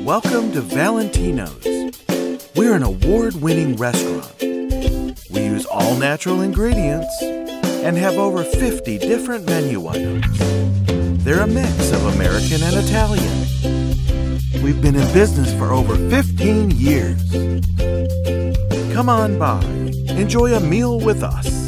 Welcome to Valentino's. We're an award-winning restaurant. We use all natural ingredients and have over 50 different menu items. They're a mix of American and Italian. We've been in business for over 15 years. Come on by. Enjoy a meal with us.